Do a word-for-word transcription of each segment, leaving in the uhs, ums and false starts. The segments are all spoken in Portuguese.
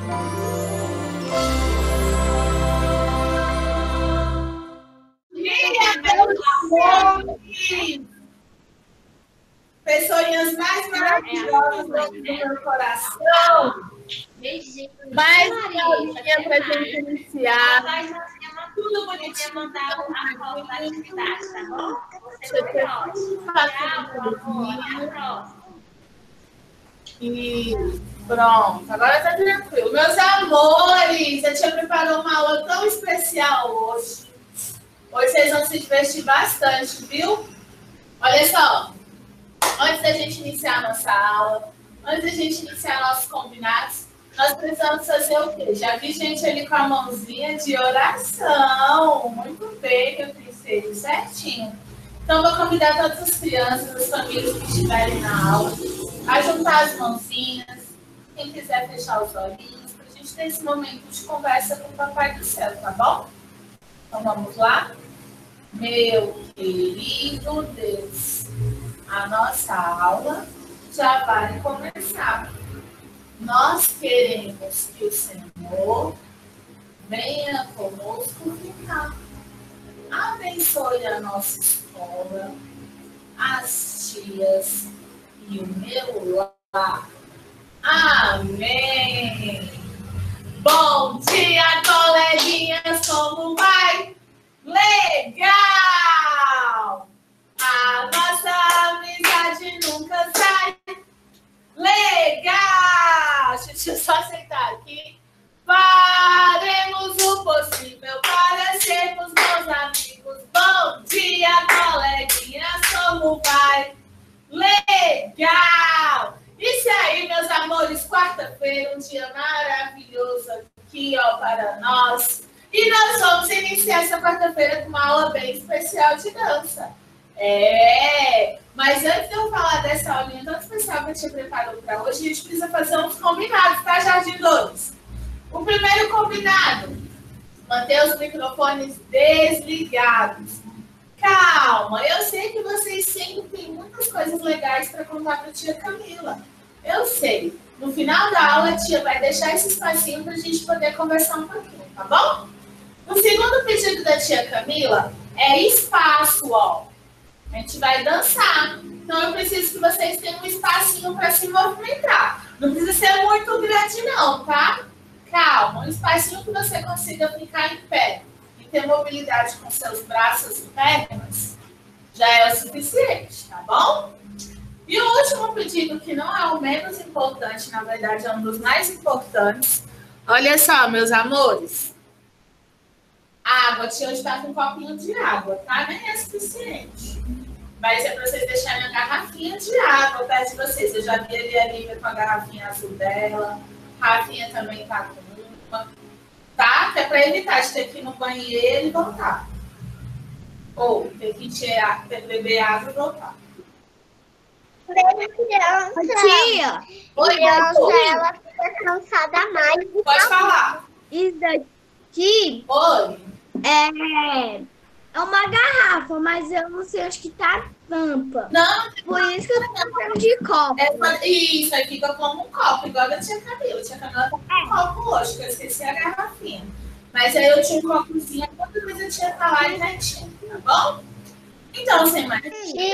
Pessoinhas mais maravilhosas do meu coração. Mais uma aulinha para a gente iniciar. Tudo bonitinho. Mandar a foto da atividade, tá bom? Você foi ótimo. Tchau, e pronto, agora tá tranquilo. Meus amores, a tia preparou uma aula tão especial hoje. Hoje vocês vão se divertir bastante, viu? Olha só, antes da gente iniciar a nossa aula, antes da gente iniciar nossos combinados, nós precisamos fazer o quê? Já vi gente ali com a mãozinha de oração. Muito bem, meu princesa, certinho. Então, vou convidar todas as crianças, as famílias que estiverem na aula, a juntar as mãozinhas. Quem quiser fechar os olhinhos, para a gente ter esse momento de conversa com o Papai do Céu, tá bom? Então, vamos lá? Meu querido Deus, a nossa aula já vai começar. Nós queremos que o Senhor venha conosco ficar. Abençoe a nossa escola, as tias e o meu lar. Amém. Bom dia, coleguinhas, como vai? Legal! A nossa amizade nunca sai. Legal! Deixa eu só aceitar aqui. Faremos o possível para sermos bons amigos. Bom dia, coleguinhas, como vai? Legal! Isso aí, meus amores, quarta-feira, um dia maravilhoso aqui, ó, para nós. E nós vamos iniciar essa quarta-feira com uma aula bem especial de dança. É, mas antes de eu falar dessa aulinha tão especial que eu te preparou para hoje, a gente precisa fazer uns combinados, tá, Jardim dois? O primeiro combinado, manter os microfones desligados. Calma, eu sei que vocês sempre têm muitas coisas legais para contar para a tia Camila. Eu sei. No final da aula, a tia vai deixar esse espacinho para a gente poder conversar um pouquinho, tá bom? O segundo pedido da tia Camila é espaço, ó. A gente vai dançar. Então, eu preciso que vocês tenham um espacinho para se movimentar. Não precisa ser muito grande, não, tá? Calma, um espacinho que você consiga ficar em pé e ter mobilidade com seus braços e pernas já é o suficiente, tá bom? E o último pedido, que não é o menos importante, na verdade é um dos mais importantes. Olha só, meus amores. A água, a tia hoje está com um copinho de água, tá? Nem é suficiente. Mas é para vocês deixarem a garrafinha de água perto de vocês. Eu já vi ali a Lívia com a garrafinha azul dela. A Rafinha também tá com uma. Tá? Que é para evitar de ter que ir no banheiro e voltar. Ou ter que encher, ter que beber água e voltar. Criança, tia, Oi, criança, ela fica cansada mais. Pode falar. Isso daqui Oi. é, é uma garrafa, mas eu não sei, acho que tá tampa. Não. Por isso que eu tô chamando de copo. É, isso, aí fica como um copo, igual da tia Camila. A tia Camila tá com um copo hoje, que eu esqueci a garrafinha. Mas aí eu tinha um copozinho, quando vez eu tinha falar e já tinha, tá bom? Então, sem mais. A tia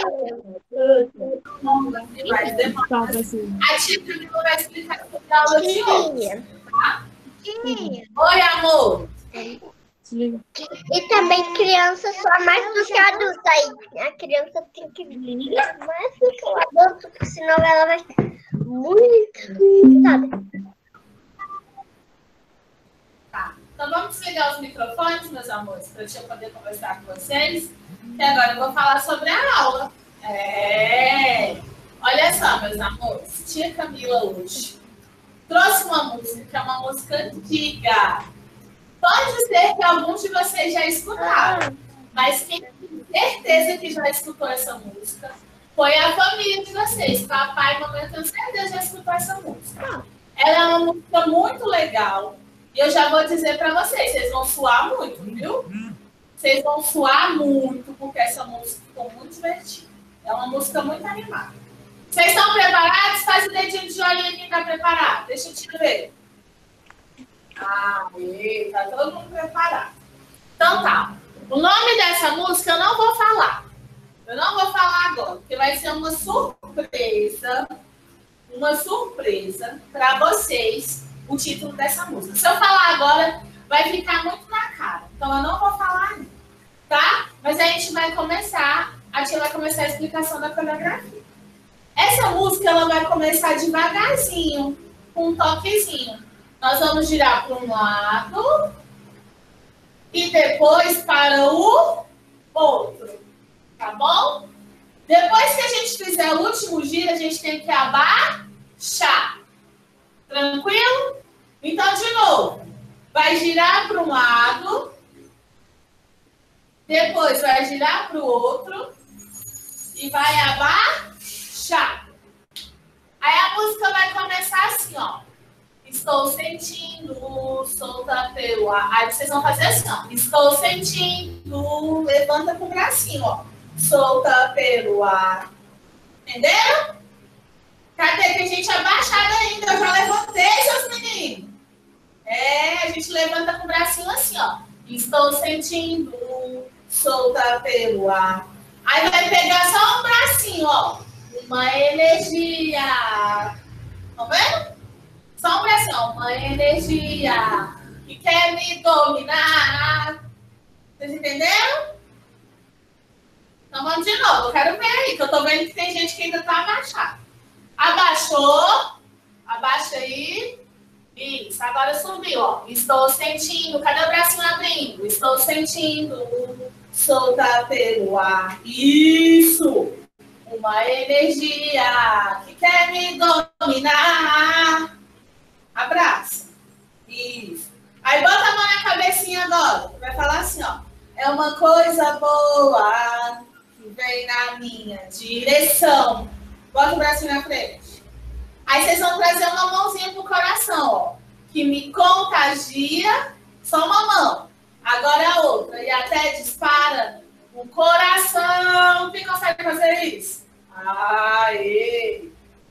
Camila vai explicar sobre a aula de hoje, tá? Oi, amor. E também criança só mais do que adulto. Aí a criança tem que vir mais do que o adulto, porque senão ela vai ficar muito cansada. Tá. Então vamos desligar os microfones, meus amores, para eu poder conversar com vocês. E agora eu vou falar sobre a aula. É. Olha só, meus amores, tia Camila hoje trouxe uma música, que é uma música antiga. Pode ser que alguns de vocês já escutaram, mas quem tem certeza que já escutou essa música foi a família de vocês. Papai e mamãe, eu tenho certeza que já escutou essa música. Ela é uma música muito legal. E eu já vou dizer para vocês, vocês vão suar muito, viu? Vocês vão suar muito, porque essa música ficou muito divertida. É uma música muito animada. Vocês estão preparados? Faz o dedinho de joinha quem está preparado. Deixa eu te ver. Ah, tá todo mundo preparado. Então tá. O nome dessa música eu não vou falar. Eu não vou falar agora, porque vai ser uma surpresa. Uma surpresa para vocês o título dessa música. Se eu falar agora, vai ficar muito na cara. Então eu não vou falar ainda, tá? Mas a gente vai começar, a gente vai começar a explicação da coreografia. Essa música ela vai começar devagarzinho, com um toquezinho. Nós vamos girar para um lado e depois para o outro, tá bom? Depois que a gente fizer o último giro, a gente tem que abaixar. Tranquilo? Então, de novo, vai girar para um lado, depois vai girar para o outro e vai abaixar. Aí a música vai começar assim, ó. Estou sentindo, solta pelo ar. Aí vocês vão fazer assim, ó. Estou sentindo, levanta com o bracinho, ó. Solta pelo ar. Entenderam? Cadê? Tem gente abaixada ainda. Eu já levantei, seus meninos. É, a gente levanta com o bracinho assim, ó. Estou sentindo, solta pelo ar. Aí vai pegar só um bracinho, ó. Uma energia. Tá vendo? Só um bracinho, ó. Uma energia que quer me dominar. Vocês entenderam? Então vamos de novo. Eu quero ver aí, que eu tô vendo que tem gente que ainda tá abaixada. Abaixou. Abaixa aí. Isso, agora subiu, ó. Estou sentindo. Cadê o bracinho abrindo? Estou sentindo. Solta pelo ar. Isso. Uma energia que quer me dominar. Abraça. Isso. Aí bota a mão na cabecinha agora. Vai falar assim, ó. É uma coisa boa que vem na minha direção. Bota o bracinho na frente. Aí vocês vão trazer uma mãozinha pro coração, ó. Que me contagia. Só uma mão. Agora a outra. E até dispara o coração. Quem consegue fazer isso? Aê!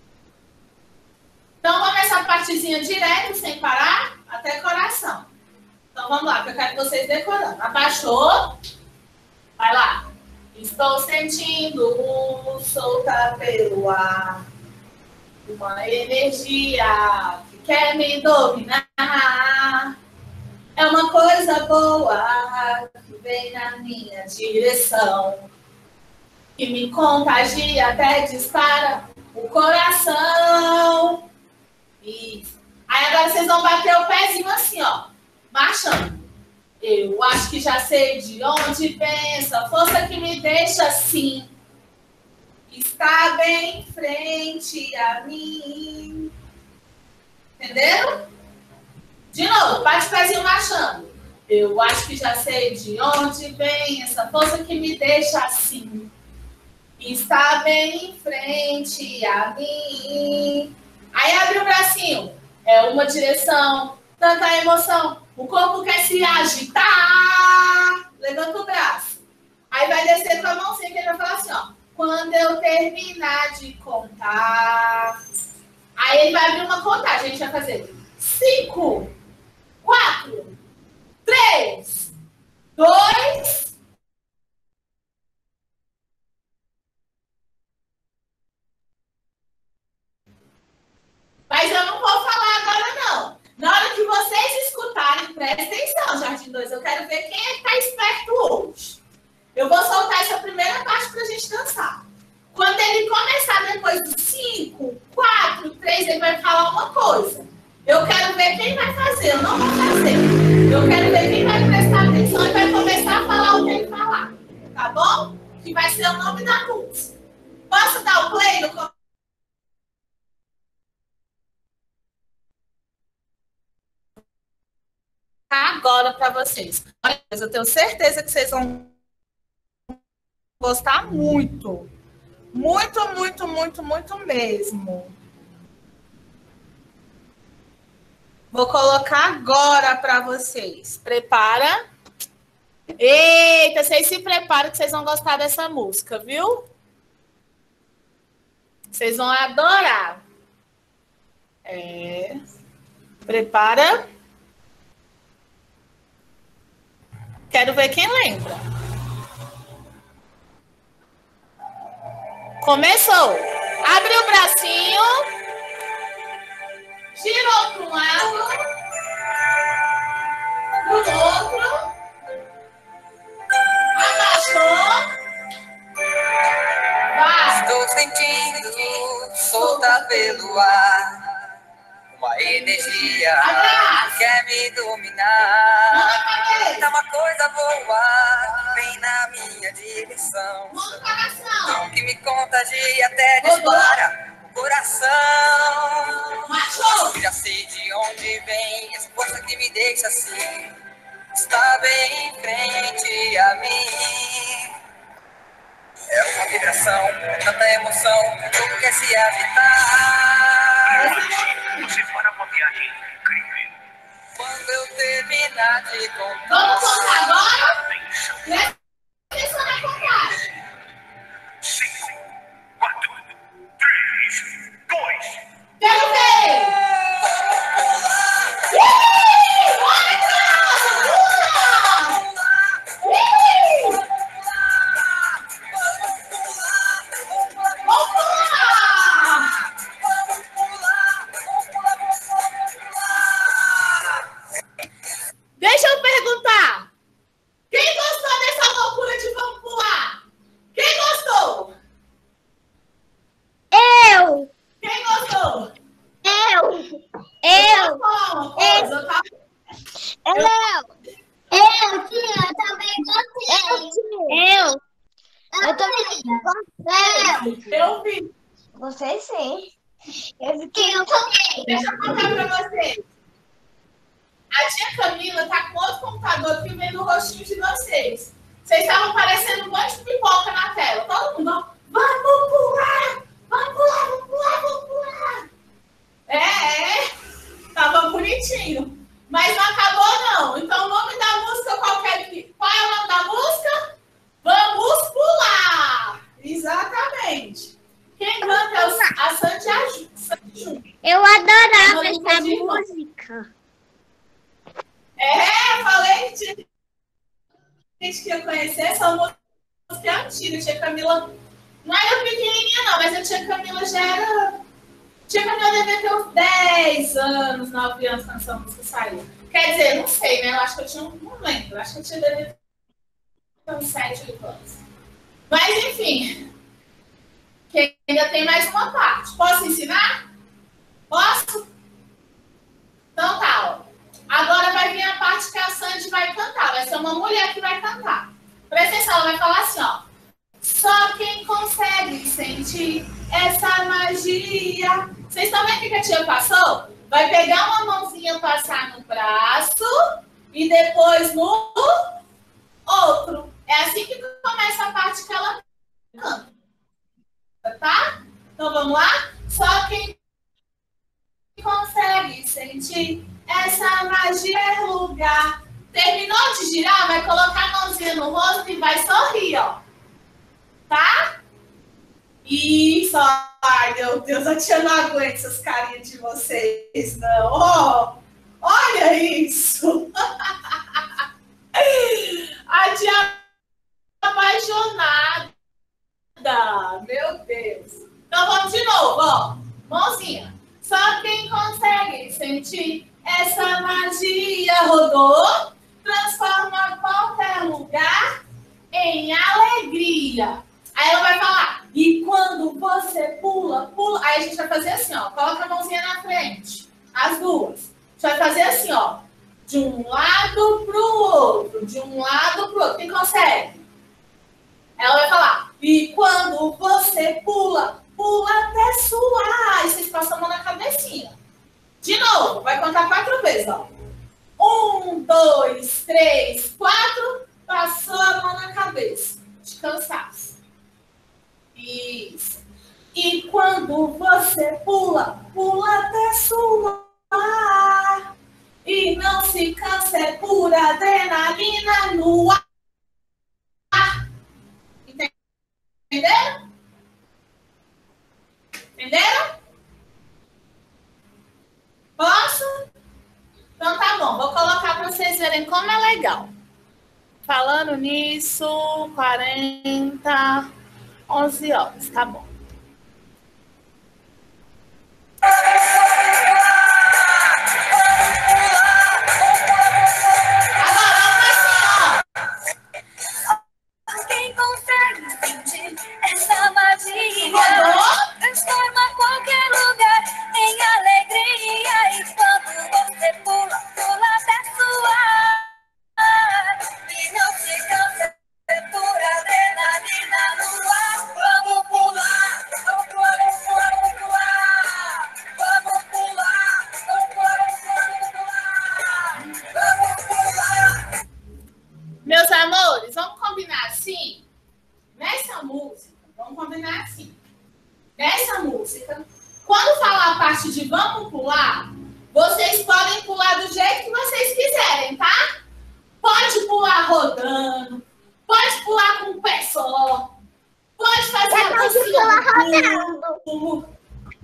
Então, vamos essa partezinha direto, sem parar, até coração. Então, vamos lá, que eu quero vocês decorando. Abaixou. Vai lá. Estou sentindo, solta pelo ar, uma energia que quer me dominar. É uma coisa boa que vem na minha direção, que me contagia até dispara o coração. Isso. Aí agora vocês vão bater o pezinho assim, ó, marchando. Eu acho que já sei de onde vem essa força que me deixa assim. Está bem em frente a mim. Entenderam? De novo, bate o pezinho marchando. Eu acho que já sei de onde vem essa força que me deixa assim. Está bem em frente a mim. Aí abre o bracinho. É uma direção, tanta emoção. O corpo quer se agitar. Levanta o braço. Aí vai descer com a mãozinha que ele vai falar assim, ó. Quando eu terminar de contar. Aí ele vai abrir uma contagem. A gente vai fazer cinco, quatro, três, dois. Mas eu não vou falar agora, não. Na hora que vocês escutarem, prestem atenção, Jardim dois. Eu quero ver quem é que está esperto hoje. Eu vou soltar essa primeira parte para a gente dançar. Quando ele começar depois dos cinco, quatro, três, ele vai falar uma coisa. Eu quero ver quem vai fazer, eu não vou fazer. Eu quero ver quem vai prestar atenção e vai começar a falar o que ele falar. Tá bom? Que vai ser o nome da música. Posso dar o play no agora para vocês. Mas eu tenho certeza que vocês vão gostar muito. Muito, muito, muito, muito mesmo. Vou colocar agora para vocês. Prepara. Eita, vocês se preparam que vocês vão gostar dessa música, viu? Vocês vão adorar. É. Prepara. Quero ver quem lembra. Começou. Abre o bracinho. Girou para um lado. Para o outro. Abaixou. Vai. Estou sentindo solta pelo ar. Uma energia Atrás. quer me dominar. Mão na cabeça. Tá uma coisa boa, vem na minha direção. Mão no coração. Que me contagia até dispara o coração. Macho. Já sei de onde vem essa força que me deixa assim. Está bem em frente a mim. É uma vibração, tanta emoção, como quer se agitar. Você fará uma viagem incrível. Quando eu terminar de contar. Vamos contar agora? Presta atenção na contagem. Cinco, quatro, três, dois. Quero ver! Ih, olha, pula! Ih! Vamos pular! Deixa eu perguntar. Quem gostou dessa loucura de vamos pular? Quem gostou? Eu! Quem gostou? Eu! Eu! Uma coisa, tá? Eu! Eu, tia, eu também gostei. Eu! Eu também gostei. Eu vi. Você sim. Eu fiquei eu também. Deixa eu contar pra vocês. A tia Camila tá com outro computador aqui vendo o rostinho de vocês. Vocês estavam parecendo um monte de pipoca na tela. Todo mundo, ó, vamos pular! Vamos pular, vamos pular, vamos pular! É, é. Tava bonitinho. Mas não acabou, não. Então, o nome da música, qual, é, qual é o nome da música? Vamos pular! Exatamente. Quem canta é o, a Sandy Júnior. Eu adorava Ela essa não música. É, falei que gente que ia conhecer essa música é antiga. A tia Camila não era pequenininha, não, mas a tia Camila já era. A tia Camila devia ter uns dez anos, nove anos quando essa música saiu. Quer dizer, não sei, né? Eu acho que eu tinha um. Não lembro. Eu acho que eu tinha devia ter uns sete, oito anos. Mas, enfim. Que ainda tem mais uma parte. Posso ensinar? Posso? Então tá, ó. Agora vai vir a parte que a Sandy vai cantar. Vai ser uma mulher que vai cantar. Presta atenção, ela vai falar assim, ó. Só quem consegue sentir essa magia. Vocês estão vendo o que a tia passou? Vai pegar uma mãozinha, passar no braço e depois no outro. É assim que começa a parte que ela canta. Tá? Então vamos lá? Só quem consegue sentir essa magia é lugar. Terminou de girar, vai colocar a mãozinha no rosto e vai sorrir, ó. Tá? Isso. Ai, meu Deus, a tia não aguenta essas carinhas de vocês, não. Oh, olha isso. A tia apaixonada. Meu Deus. Então vamos de novo, ó. Mãozinha. Só quem consegue sentir essa magia rodou, transforma qualquer lugar em alegria. Aí ela vai falar, e quando você pula, pula. Aí a gente vai fazer assim, ó. Coloca a mãozinha na frente. As duas. A gente vai fazer assim, ó. De um lado pro outro. De um lado pro outro. Quem consegue? Ela vai falar, e quando você pula, pula até suar. Aí vocês passam a mão na cabecinha. De novo, vai contar quatro vezes, ó. Um, dois, três, quatro. Passou a mão na cabeça. De cansaço. Isso. E quando você pula, pula até suar. E não se cansa, é pura adrenalina no ar. Entenderam? Entenderam? Posso? Então tá bom, vou colocar para vocês verem como é legal. Falando nisso, quarenta, onze horas, tá bom. Quem consegue sentir essa magia Rodou? transforma qualquer lugar em alegria. E quando você pula, pula até suar. E não se cansa, é pura adrenalina no ar. Vamos pular, vamos pular, vamos pular, vamos pular. Vamos pular, vamos pular, vamos pular. Vamos pular. Meus amores, vamos combinar assim? Nessa música, vamos combinar assim. Nessa música, quando falar a parte de vamos pular, vocês podem pular do jeito que vocês quiserem, tá? Pode pular rodando, pode pular com o pé só, pode fazer a Pode dancinha pular do rodando. pulo.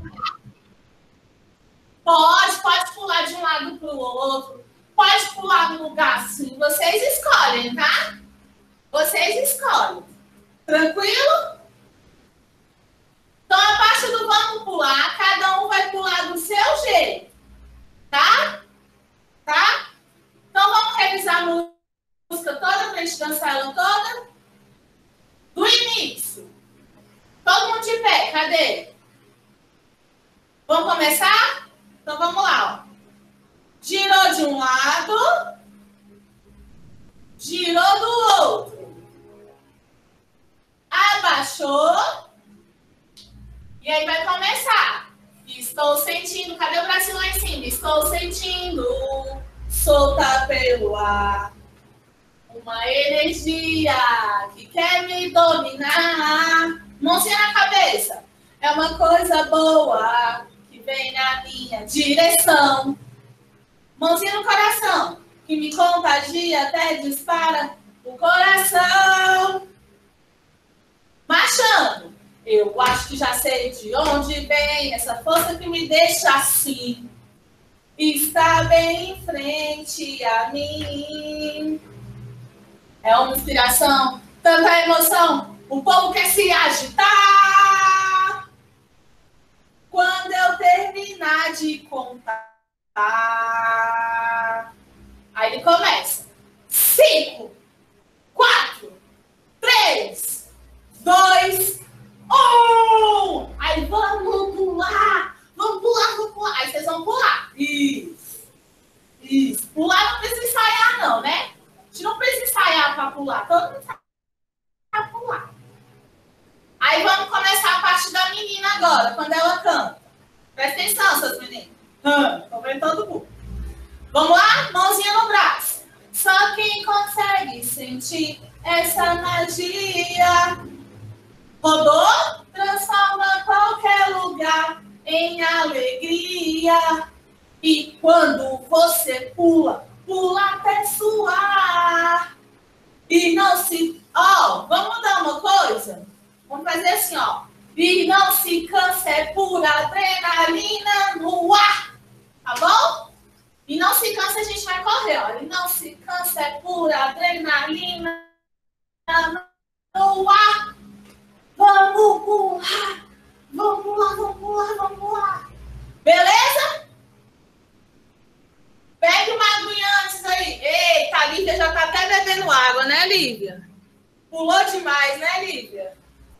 Pode, pode pular de um lado para o outro. Pode pular no lugar assim. Vocês escolhem, tá? Vocês escolhem. Tranquilo? Então, a parte do vamos pular, cada um vai pular do seu jeito. Tá? Tá? Então, vamos revisar a música toda para a gente dançar ela toda? Do início. Todo mundo de pé. Cadê? Vamos começar? Então, vamos lá, ó. Girou de um lado, girou do outro, abaixou, e aí vai começar. Estou sentindo, cadê o bracinho lá em cima? Estou sentindo, solta pelo ar, uma energia que quer me dominar. Mãozinha na cabeça, é uma coisa boa que vem na minha direção. Mãozinha no coração, que me contagia até dispara o coração. Marchando, eu acho que já sei de onde vem essa força que me deixa assim. Está bem em frente a mim. É uma inspiração, tanta emoção, o povo quer se agitar. Quando eu terminar de contar, aí ele começa. Cinco, quatro, três, dois, um. Aí vamos pular, vamos pular, vamos pular. Aí vocês vão pular. Isso, isso. Pular não precisa ensaiar não, né? A gente não precisa ensaiar para pular. Todo mundo sabe para pular. Aí vamos começar a parte da menina agora, quando ela canta. Presta atenção, seus meninos. Estou vendo todo mundo. Vamos lá? Mãozinha no braço. Só quem consegue sentir essa magia. Rodou? Transforma qualquer lugar em alegria. E quando você pula, pula até suar. E não se... Ó, vamos mudar uma coisa? Vamos fazer assim, ó. E não se cansa, é pura adrenalina no ar. Tá bom? E não se cansa, a gente vai correr, ó. E não se cansa, é pura adrenalina no ar. Vamos pular. Vamos pular, vamos pular, vamos pular. Beleza? Pegue uma aguinha antes aí. Eita, a Lívia já tá até bebendo água, né, Lívia? Pulou demais, né, Lívia?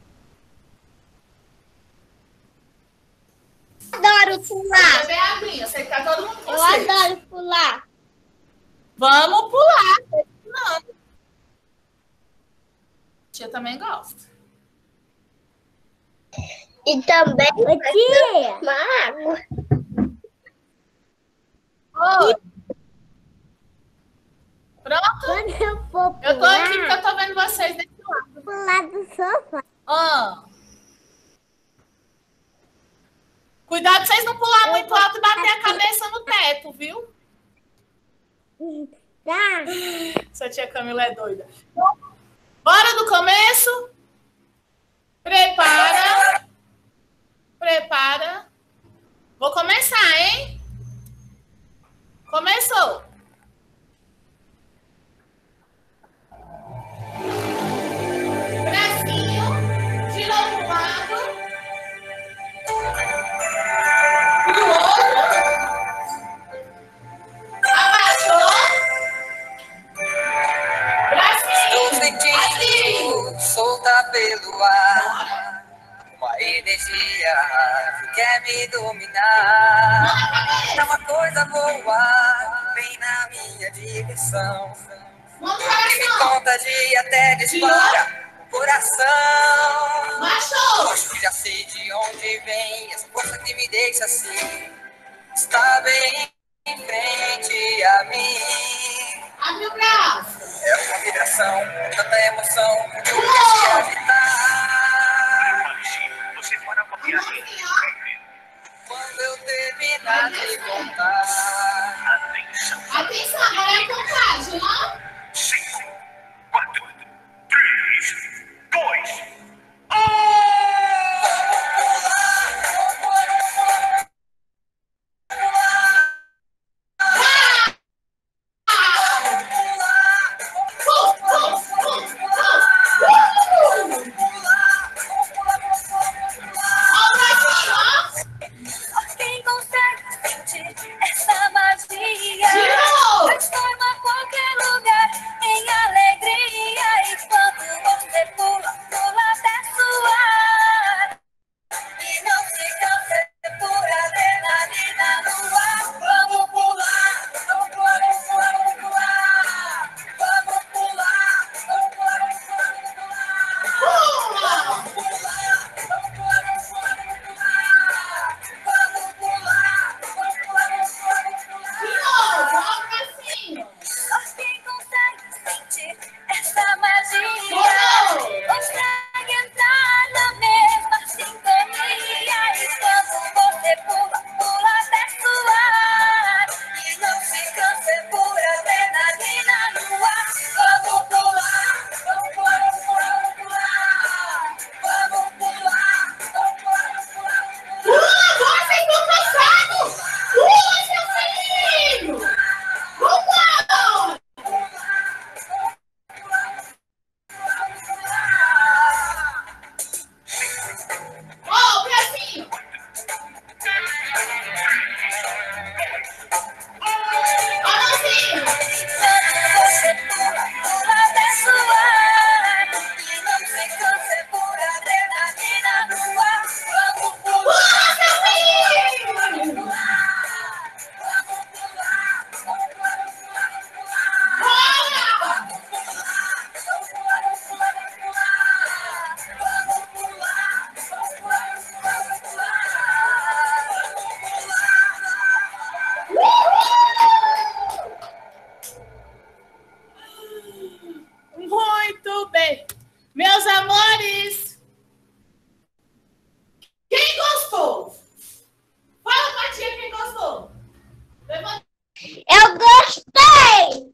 Adoro pular. Beber aguinha, sei que tá todo mundo com Eu sede. adoro pular. Vamos pular. Não. Tia também gosta. E também Tia, uma água. Oi. Pronto? quando eu for Eu tô aqui porque pular, eu tô vendo vocês desse lado. pular do sofá. Ah. Cuidado pra vocês não pular Eu muito vou alto e bater a aqui. cabeça no teto, viu? Tá? Essa tia Camila é doida. Bora do começo? Prepara. Prepara. Vou começar, hein? Começou. me dominar. Dá uma coisa boa, vem na minha direção. E me conta de até dispara o coração. Macho! Já sei de onde vem essa força que me deixa assim. Está bem em frente a mim. Abre o braço! É uma vibração, tanta emoção, que eu quero se agitar. Prepare-se, você fará uma viagem incrível. Quando eu terminar de contar. Atenção. Atenção, agora é a contagem, ó. Cinco, quatro, três, dois, Quem consegue sentir essa magia? Giro! Transforma qualquer lugar em alegria. E quando você pula, pula até suar. E não se canse por adrenalina no ar. Vamos pular, vamos pular, vamos pular, vamos pular. Vamos pular, vamos pular, vamos pular, vamos pular. Pula! Vamos pular, vamos pular, vamos pular, vamos pular. Vamos pular, vamos pular, vamos pular, vamos pular. De novo, ó, bracinho. Só quem consegue sentir essa magia Vamos! consegue entrar na mesma sintonia. E quando você pula, pula até suar. E não se canse por adrenalina no ar. Vamos pular, vamos pular, vamos pular, vamos pular. Vamos pular, vamos pular, vamos pular, vamos pular. Pula, agora vocês estão cansados! Pula, seu menino! Pula! Ó, o bracinho! Ó, a mãozinha! Quando você pula, pula até suar. E não se canse por adrenalina no ar. Vamos Pula, pular, seu menino! vamos pular. Vamos pular, vamos pular, vamos pular, vamos pular. Bora! Vamos pular, vamos pular, vamos pular, vamos pular. Vamos pular, vamos pular, vamos pular, vamos pular. Muito bem. Meus amores, quem gostou? Fala pra tia quem gostou. Levanta Eu gostei!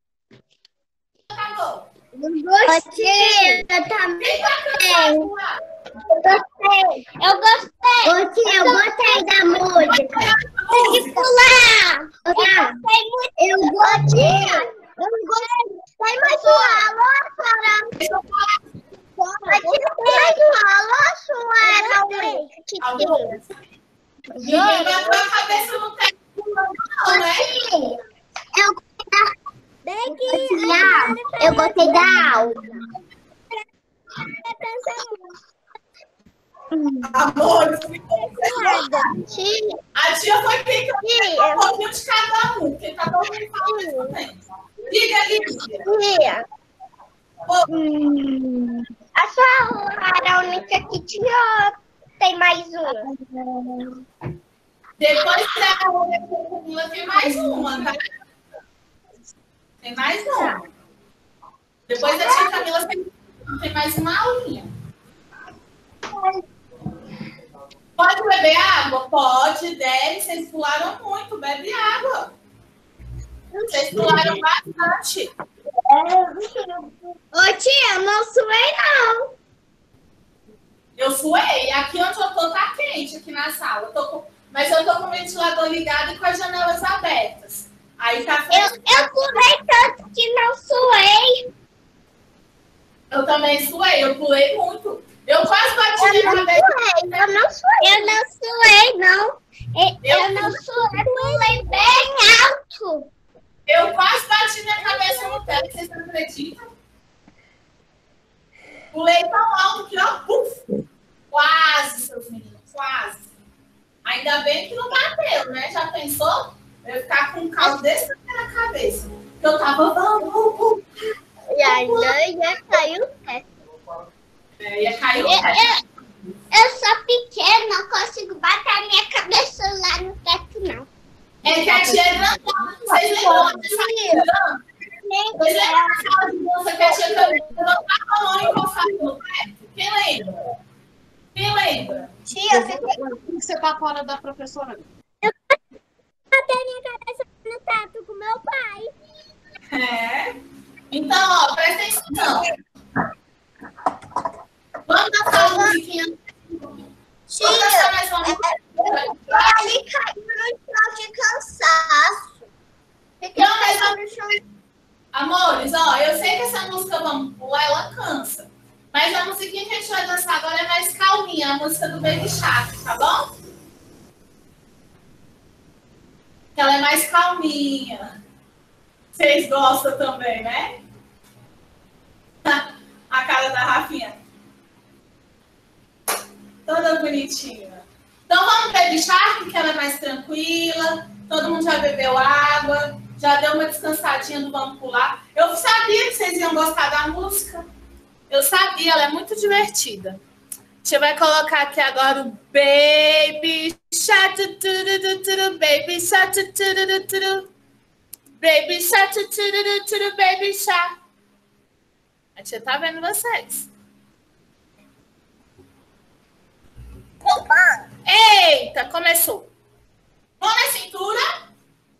a mão. Gostei! Eu também Quem tá cansado lá? gostei! Eu gostei! Gostei, eu gostei da música! Tem que pular! Eu gostei muito! Eu gostei! Eu gostei mais um alô, Sora! Mas tem mais um alô, Suara? Que Alguns. Ninguém bateu a cabeça no teto, não, né? Eu gostei da Eu gostei da aula. Amor, Tia, a tia foi quem tia, um pouquinho de cada um, porque cada um fala ao mesmo tempo. Diga, Lívia. tia. A sua aula era a única que tinha ou tem mais uma? Depois da Camila tem mais uma, tá? Tem mais uma. Depois da tia Camila tem, tem mais uma aulinha. Pode beber água? Pode, deve. Vocês pularam muito, bebe água. Vocês pularam bastante. Ô tia, eu não suei não. Eu suei. Aqui onde eu tô tá quente, aqui na sala. Eu tô com... Mas eu tô com o ventilador ligado e com as janelas abertas. Aí tá Eu, fresco. eu pulei tanto que não suei. Eu também suei, eu pulei muito. Eu quase bati Eu na não cabeça. suei, eu não suei. Eu não suei, não. Eu, Eu- eu não suei, pulei bem alto. Eu quase bati minha cabeça no teto, vocês não acreditam? Pulei tão alto que, ó, puf! Quase, seus meninos, quase. pensou? Eu ia ficar com um caldo desse na cabeça. Eu tava, vamos, vamos. E ainda ia cair o teto. É, ia cair o Eu, teto. eu, eu sou pequena, não consigo bater a minha cabeça lá no teto, não. É que a tia é grandona. Vocês lembram dessa criança? Vocês lembram daquela criança que a tia também levantava a mão e encostava no teto? Quem lembra? Quem lembra? Tia, você Tem que ser pra fora da professora. Batei minha cabeça no teto com meu pai. É. Então, ó, presta atenção. Vamos dançar uma musiquinha. Vamos dançar mais uma música. ele caiu no chão de cansaço. Fiquei Não, mas a- no chão. Amores, ó, eu sei que essa música Vamos Pular, ela cansa. Mas a musiquinha que a gente vai dançar agora é mais calminha, a música do Baby Shark, tá bom? Ela é mais calminha. Vocês gostam também, né? A cara da Rafinha. Toda bonitinha. Então vamos Baby Shark, que ela é mais tranquila. Todo mundo já bebeu água. Já deu uma descansadinha do Vamos Pular. Eu sabia que vocês iam gostar da música. Eu sabia, ela é muito divertida. A gente vai colocar aqui agora o Baby Shark, tu, tu, tu, tu, tu, Baby Shark, tu, tu, tu, tu, tu. Baby Shark, tu, tu, tu, tu, tu, Baby Shark. A tia tá vendo vocês. Eita, começou. Mão na cintura.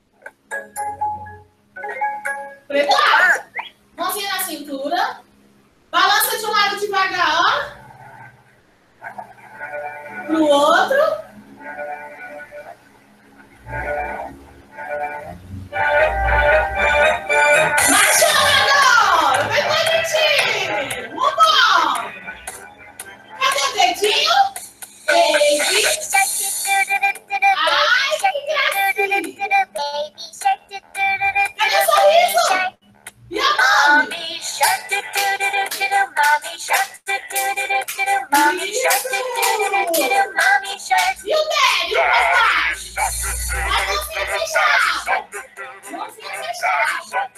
Prepara. Mãozinha na cintura. Balança de um lado devagar, ó. Pro outro. Marchando agora. Vai bonitinho. Vambora. Cadê o dedinho? Baby. Ai, que gracinha. Cadê o sorriso? E a mão? Mommy shark, do do do do do do. Mommy shark, do do do do do do. Mommy shark, do do do do do. Mommy shark. E o Daddy, o papai? A mãozinha fechada. Mãozinha fechada.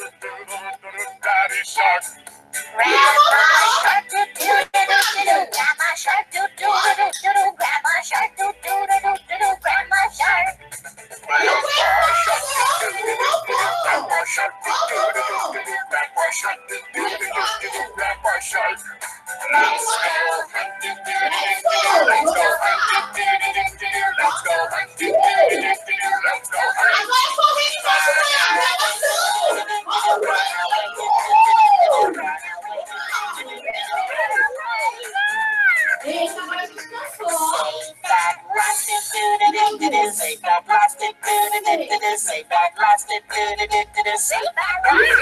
Grandma shark, do do do do do. Grandma shark, do do do do do. Grandma shark, do do do do do. Grandma shark. E o Grandma shark. Let's go hunt, do do do do. Let's go hunt, do do do do. Let's go hunt, do do do do. Let's go hunt. Agora correndo embaixo da Eita, agora a gente cansou. Say that plastic, do do do do do. Say that plastic, do do do do do. Say that plastic, do do do do do. Say that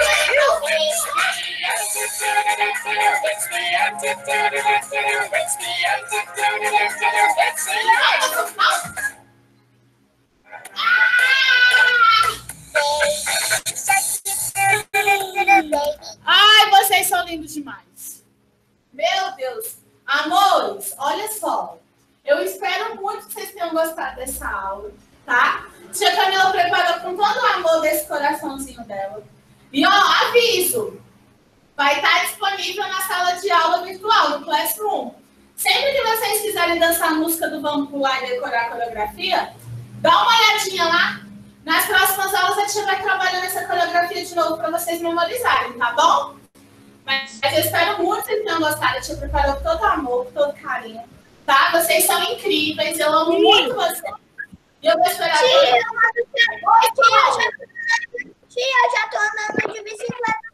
Ai, vocês são lindos demais. Meu Deus. Amores, olha só. Eu espero muito que vocês tenham gostado dessa aula, tá? Tia Camila preparou com todo o amor desse coraçãozinho dela. E, ó, aviso. Vai estar disponível na sala de aula virtual, no Classroom. Sempre que vocês quiserem dançar a música do Vamos Pular e decorar a coreografia, dá uma olhadinha lá. Nas próximas aulas a tia vai trabalhando essa coreografia de novo para vocês memorizarem, tá bom? Mas eu espero muito que vocês tenham gostado. A tia preparou com todo amor, com todo carinho, tá? Vocês são incríveis, eu amo muito vocês. E eu vou esperar... Tia, Tia, tia, eu já tô andando de bicicleta.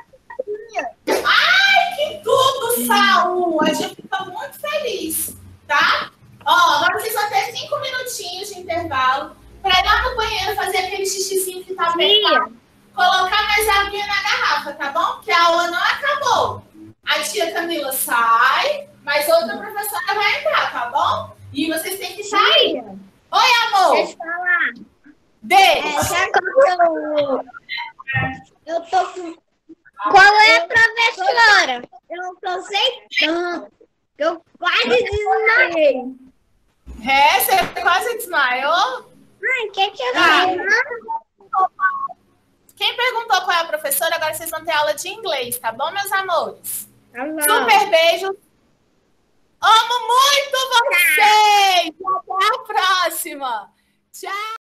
ai, que tudo, Saul! A gente fica muito feliz, tá? Ó, agora vocês vão ter cinco minutinhos de intervalo para ir lá no banheiro fazer aquele xixizinho que tá apertado. Colocar mais aguinha na garrafa, tá bom? Porque a aula não acabou. A tia Camila sai, mas outra professora vai entrar, tá bom? E vocês têm que sair. Oi, amor! Deixa eu falar. Beijo! É, eu, eu tô com... Qual é a professora? Eu não tô aceitando. Eu quase desmaiei. É, você quase desmaiou? Ai, que que eu Tá. vou? Quem perguntou qual é a professora, agora vocês vão ter aula de inglês, tá bom, meus amores? Alô. Super beijo. Amo muito vocês! Até a próxima! Tchau!